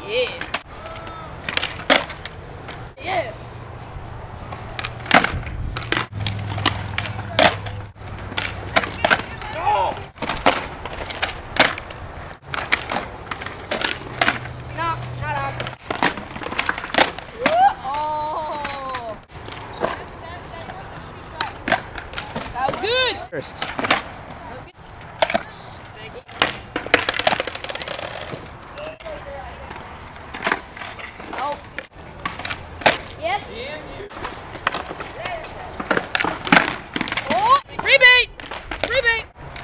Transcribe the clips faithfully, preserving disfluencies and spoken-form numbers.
Yeah. Yeah. Oh. No, not out. Oh. That was good. First. Oh. Yes. Oh, rebate. Rebate.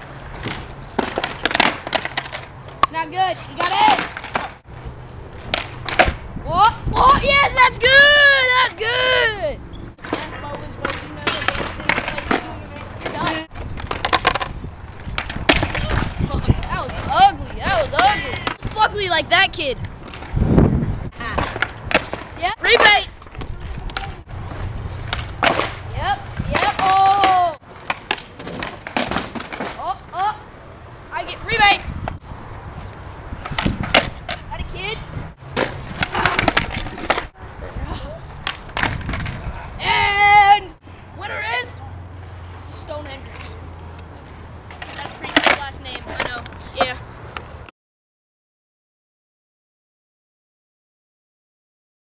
It's not good. You got it. Oh, oh, yes, that's good. That's good. That was ugly. That was ugly. Fugly like that kid.